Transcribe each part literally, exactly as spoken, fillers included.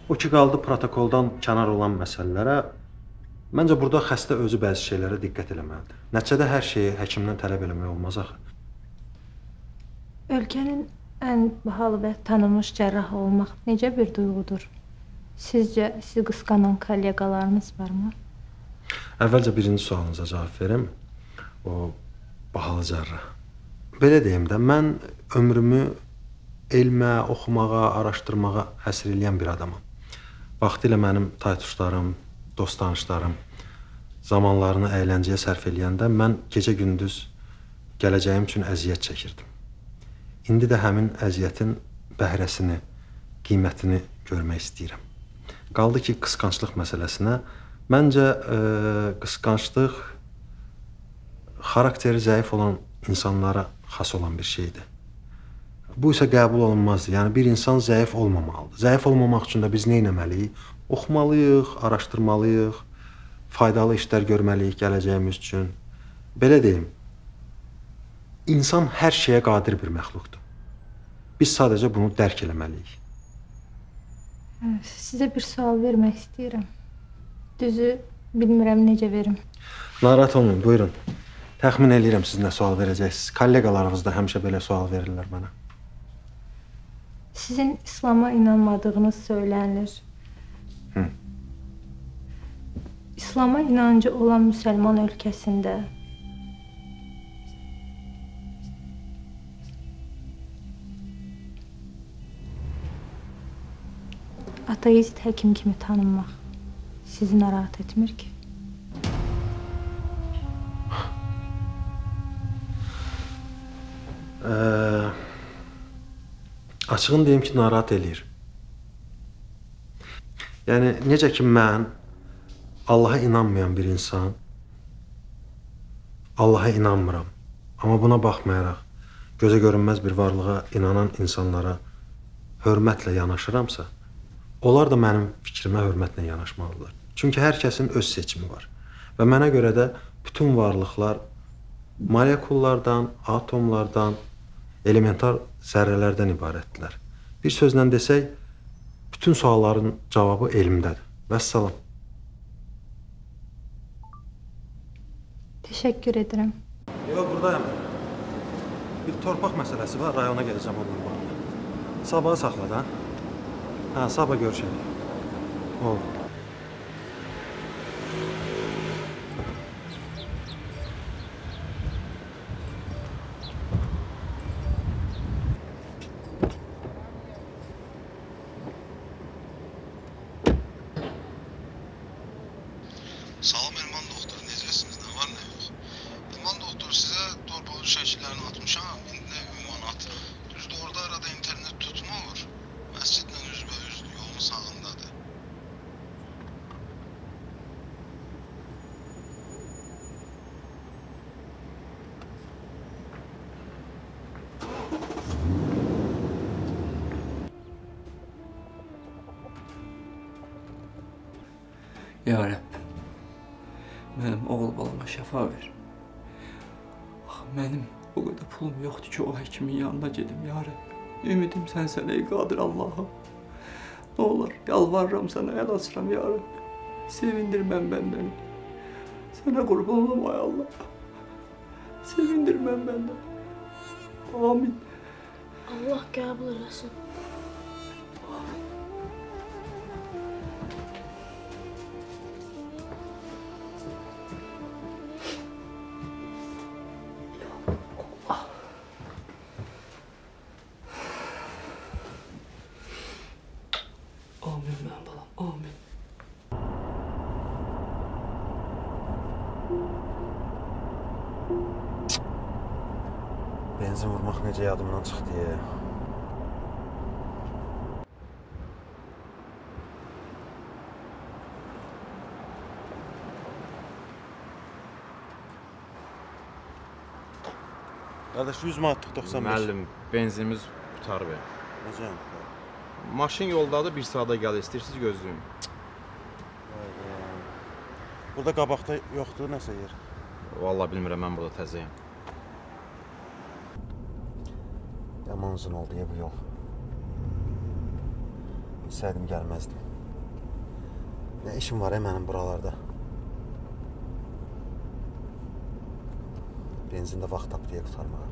O ki qaldı protokoldan kənar olan məsələlərə, məncə burada xəstə özü bəzi şeylərə diqqət eləməlidir. Nəticədə hər şeyi həkimdən tələb eləmək olmaz axı. Ölkənin ən bahalı və tanınmış cərrahı olmaq necə bir duyğudur? Sizcə, sizi qısqanan kolleqalarınız varmı? Əvvəlcə birinci sualınıza cavab verim. O bahalı cərrah. Belə deyim də, mən ömrümü elmə, oxumağa, araşdırmağa həsr eləyən bir adamam. Vaxtilə mənim taytuşlarım, dost tanışlarım zamanlarını əyləncəyə sərf eləyəndə mən gecə-gündüz gələcəyim üçün əziyyət çəkirdim. İndi də həmin əziyyətin bəhrəsini, qiymətini görmək istəyirəm. Qaldı ki, qısqanclıq məsələsinə, məncə e, qısqanclıq xarakteri zəif olan insanlara xas olan bir şeydir. Bu isə qəbul olunmazdır. Yəni, bir insan zəif olmamalıdır. Zəif olmamaq üçün də biz nə etməliyik? Oxumalıyıq, araşdırmalıyıq, faydalı işlər görməliyik gələcəyimiz üçün. Belə deyim, insan hər şeyə qadir bir məxluqdur. Biz sadəcə bunu dərk eləməliyik. Sizə bir sual vermək istəyirəm. Düzü, bilmirəm necə verim. Narahat olmayın, buyurun. Təxmin eləyirəm siz nə sual verəcəksiniz. Kolleqalarınız da həmişə belə sual verirlər mənə. Sizin İslam'a inanmadığınız söylənilir. Hı. İslam'a inancı olan müsəlman ölkəsində ateist həkim kimi tanınmaq sizi narahat etmir ki? Ee, açığını deyim ki, narahat eləyir. Yəni, necə ki mən Allaha inanmayan bir insan, Allaha inanmıram. Amma buna baxmayaraq, gözə görünməz bir varlığa inanan insanlara hörmətlə yanaşıramsa, onlar da mənim fikrimə hörmətlə yanaşmalıdırlar. Çünki hər kəsin öz seçimi var. Və mənə görə də bütün varlıqlar molekullardan, atomlardan, elementar zərrələrdən ibarətdirlər. Bir sözlə desək, bütün sualların cavabı elmdədir. Vəssalam. Təşəkkür edirəm. Yox, buradayım. Bir torpaq məsələsi var, rayona gedəcəm onunla. Sabahı saxla da. Hə, sabah görüşərik. Olur. Salam Elman doktor, necəsiniz? Nə var, nə yox? Elman doktor, sizə torpağın şəkillərini atmışam, indi də ünvan at. Düzdür, orada arada internet tutmur. Məscidlə üzbəüz yolun sağındadır. Ya Rəbb, mənim oğul balama şəfa ver. Axı, mənim o qədər pulum yoxdur ki, o həkimin yanına gedim, ya Rəbb. Ümidim sənsən, ey qadir Allahım. Nə olar, yalvarıram sənə, əl açıram, ya Rəbb. Sevindir mən bəndəni. Sənə qurban olum, ay Allah. Sevindir mən bəndəni. Amin. Allah qəbul eləsin. Amin mən balam, amin. Benzin vurmaq necə yadımdan çıxdı ya. Qardaş, yüz manatlıq doxsan beş. Müəllim, benzinimiz qutar be. Necə? Maşın yoldadır, bir saata gəlir, istəyirsiniz gözləyin. Burada qabaqda yoxdur nəsə yer. Vallahi bilmirəm, mən burada təzəyəm. Yaman uzun oldu ya bu yol. Bilsəydim gəlməzdim. Nə işim var mənim buralarda? Benzin də vaxt tap deyə qurtarmağa.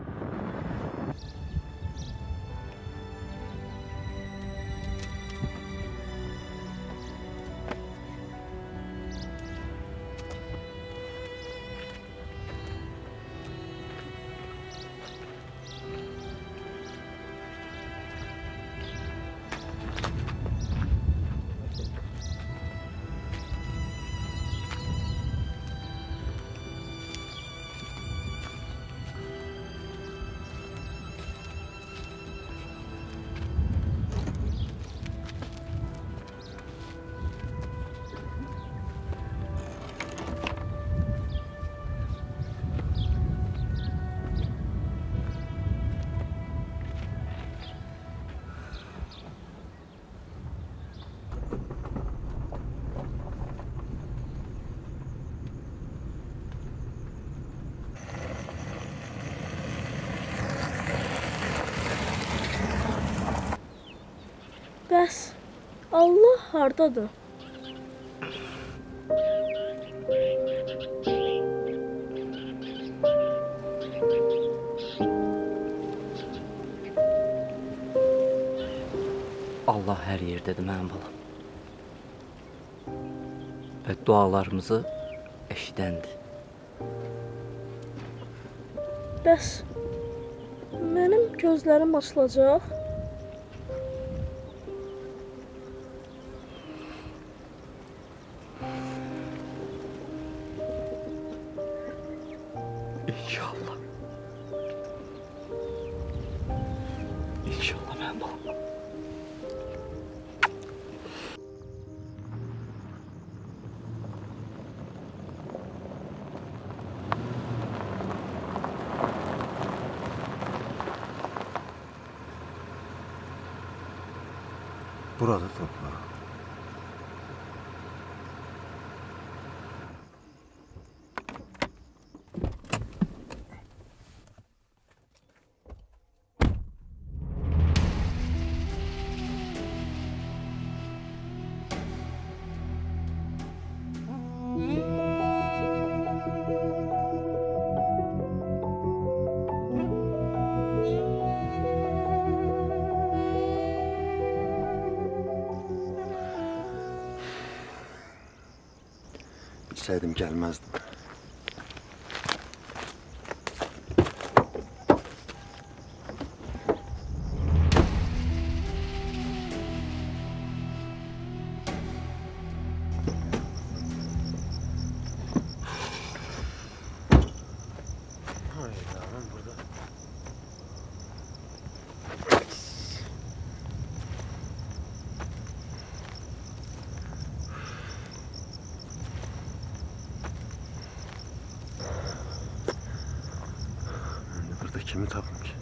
Bəs Allah hardadır? Allah hər yerdədir mənim balam. Və dualarımızı eşidəndir. Bəs mənim gözlərim açılacaq? İnşallah. İnşallah mənim balam. Burada toprağı. Bilsəydim gəlməzdim. Hayda, ben burada. Burada kimi tapım ki?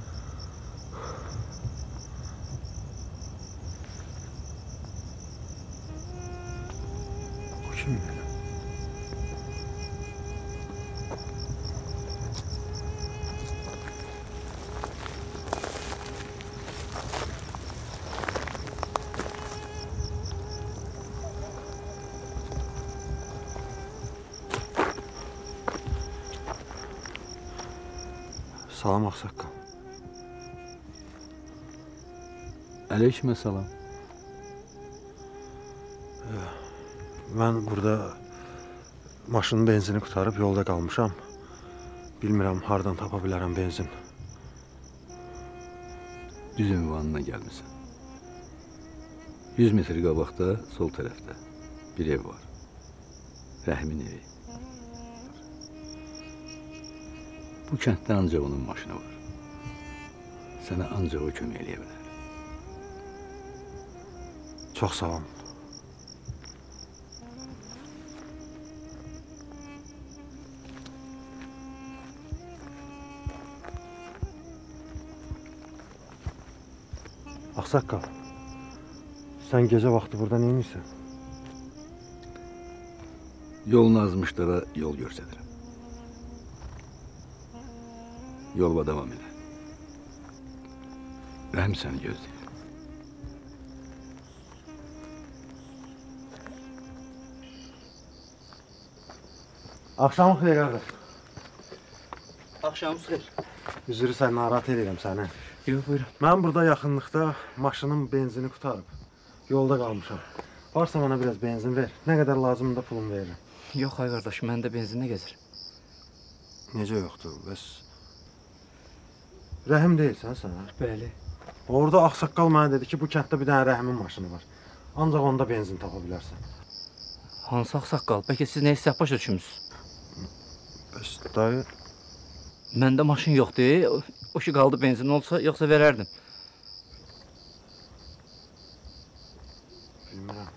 O kim böyle? Salam Ağsaqqal. Aleyküm salam. Mən burada maşının benzini qutarıb yolda qalmışam. Bilmirəm hardan tapa bilərəm benzin. Düz ünvanına gəlmisən. yüz metr qabaqda, sol tərəfdə bir ev var. Rəhmin evi. Bu kənddə ancaq onun maşını var. Sənə ancaq o kömək eləyə bilər. Çox sağ olun. Ağsaqqal, sən gecə vaxtı burada nə edirsən? Yolun azmışlara yol göstərirəm. Yolba davam elə. Rəhm səni gözləyir. Axşamın xeyir qardaş. Axşamınız xeyir. Üzrü sən narahat edirəm səni. Yox, buyurun. Mən burada yaxınlıqda maşının benzini qutarıb. Yolda qalmışam. Varsa mənə biraz benzin ver. Nə qədər lazımdır da pulum veririm. Yox, ay qardaş, məndə benzinlə gəzir. Necə yoxdur? Bəs Rəhim deyilsən sən? Bəli. Orada ağsaqqal mənə dedi ki, bu kənddə bir dənə Rəhimin maşını var. Ancaq onda benzin tapa bilərsən. Hansı ağsaqqal? Bəlkə siz nə hesab başa düşmüsünüz? Bəs dayı... Məndə maşın yoxdur. O ki qaldı benzin olsa, yoxsa verərdim. Bilmirəm.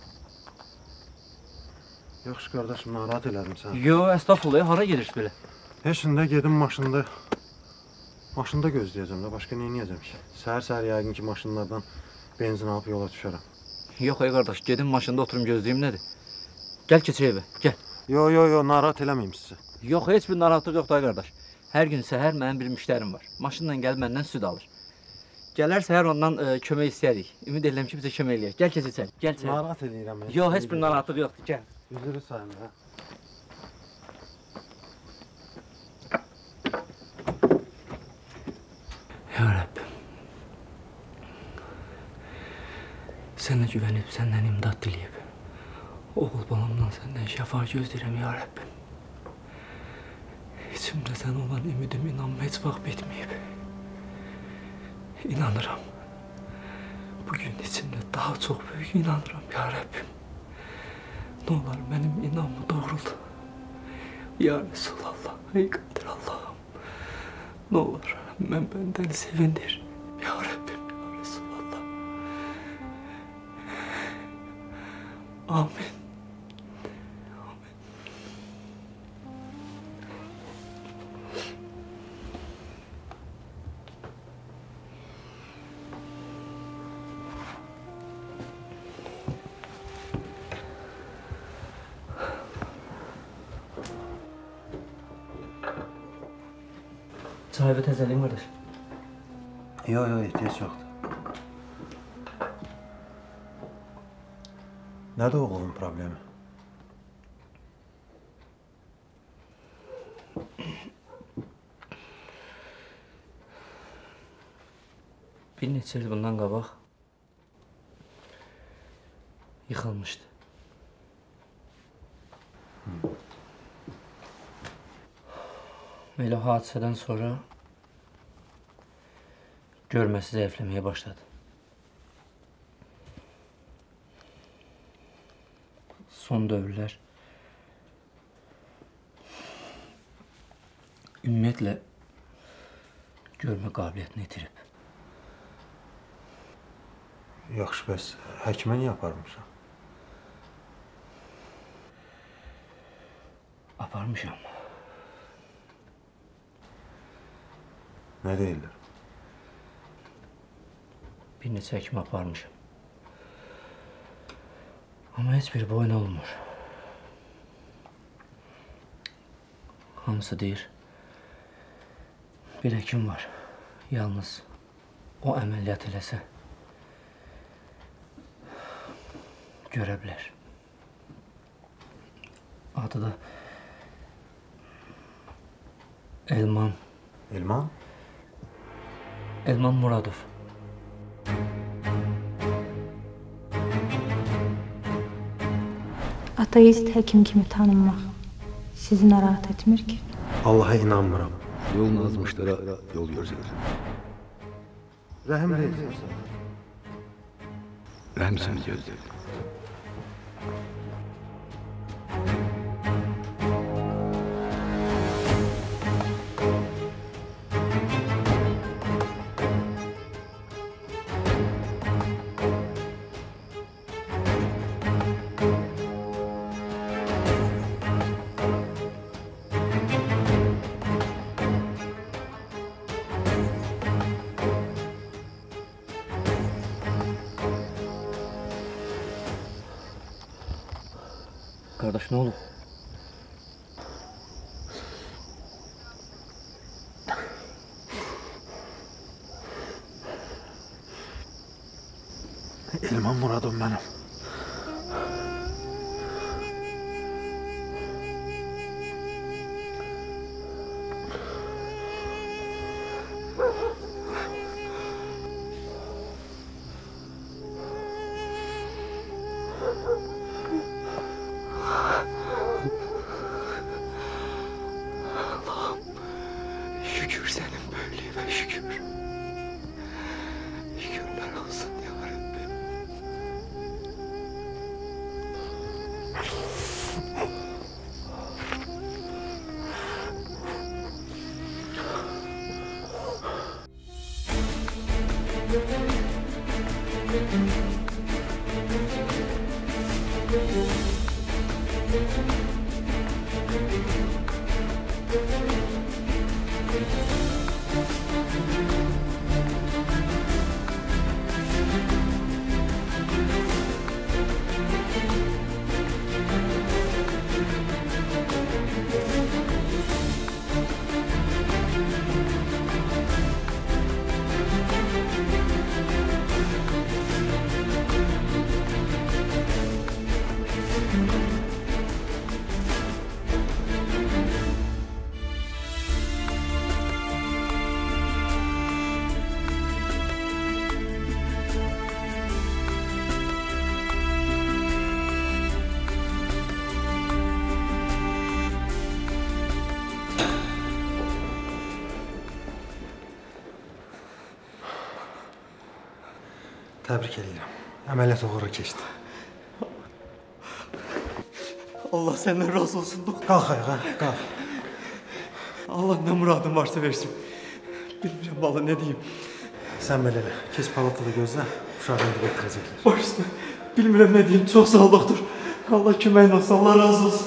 Yaxşı qardaşım, narahat elədim sən. Yox, əstəğfurullah, hara gedirsiniz belə? Heç indi gedim maşında... Maşında gözləyəcəm də, başqa nə edəcəm ki? Səhər-səhər yəqin ki, maşınlardan benzin alıb yola düşərəm. Yox, ay qardaş, gedim maşında oturum gözləyim nədir? Gəl keçir evə, gəl. Yo, yo, yo, narahat eləməyim sizi. Yox, heç bir narahatlıq yoxdur, ay qardaş. Hər gün səhər mənim bir müştərim var. Maşınla gəlib məndən süd alır. Gələr səhər ondan ə, kömək istəyərik. Ümid edirəm ki, bizə kömək eləyək. Gəl keçir içəri, gəl içəri. Narahat eləyirəm. Yox, heç bir narahatlıq yoxdur, gəl. Üzrü sayın, hə? Ya Rəbbim, sənə güvənib, səndən imdad diləyib, oğul balamdan səndən şəfa gözləyirəm, ya Rəbbim. İçimdə sən olan ümidim, inanma heç vaxt bitməyib. İnanıram. Bugün içimdə daha çox böyük inanıram, ya Rəbbim. Nə olar mənim inanmı doğruldu. Ya Resulallah, ey Qadir Allah'ım. Nə olar mən bəndən sevindir. Ya Rəbbim, ya Resulallah. Amin. Çayı təzəliyim qardaş. Yox, yox, ehtiyac yoxdur. Nədir oğlunun problemi? Bir neçə il bundan qabaq yıxılmışdı. Elə hadisədən sonra görməsi zəifləməyə başladı. Son dövrlər ümumiyyətlə görmə qabiliyyətini itirib. Yaxşı, bəs həkimə niyə aparmışam? Aparmışam. Nə deyirlər? Bir neçə həkim aparmışam. Amma heç biri boyun olmur. Hamısı deyir, bir həkim var, yalnız o əməliyyat eləsə, görə bilər. Adı da Elman. Elman? Elman Muradov. Ateist həkim kimi tanınmaq sizi narahat etmir ki? Allaha inanmıram. Yolun azmışlara yol görsədir. Rəhim deyilsən sən. Rəhim səni gözləyir. Qardaş, nə olub? Elman Muradov mənim. Təbrik edirəm. Əməliyyat uğurlu keçdi. Allah səndən razı olsun doktor. Qalx ayağa, qalx. Allah nə muradın varsa versin. Bilmirəm valla nə deyim. Sən belə elə, keç palatada gözlə, uşağı indi gətirəcəklər. Baş üstə, bilmirəm nə deyim. Çox sağ ol doktor. Allah köməyin olsun, Allah razı olsun.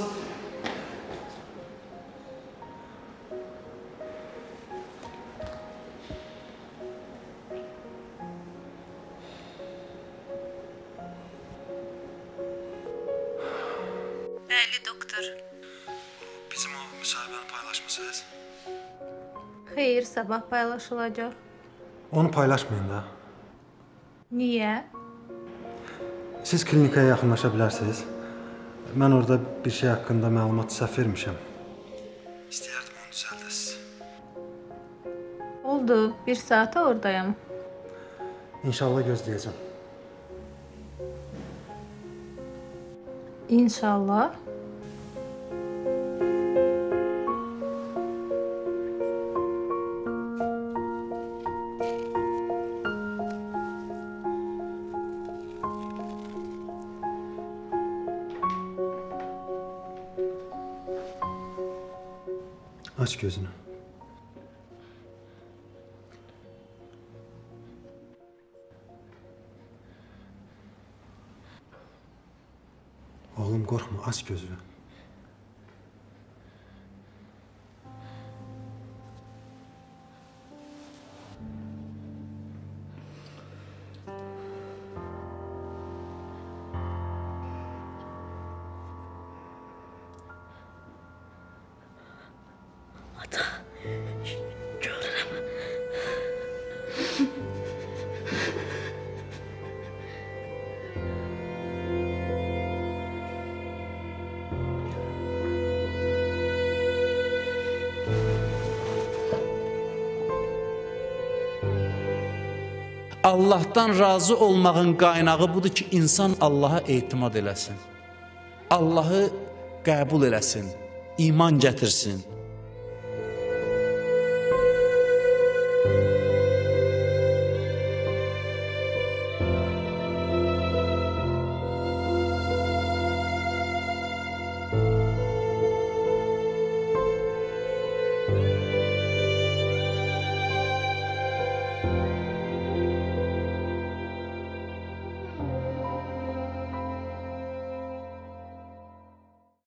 Bəli, doktor. Bizim o müsahibəni paylaşmısınız? Xeyr, sabah paylaşılacaq. Onu paylaşmayın da. Niyə? Siz klinikaya yaxınlaşa bilərsiniz. Mən orada bir şey haqqında məlumat səhv vermişəm. İstəyərdim onu düzəldəsiz. Oldu, bir saata oradayım. İnşallah gözləyəcəm. İnşallah. Aç gözünü. Oğlum qorxma, aç gözünü. Allahdan razı olmağın qaynağı budur ki, insan Allaha etimad eləsin. Allahı qəbul eləsin, iman gətirsin.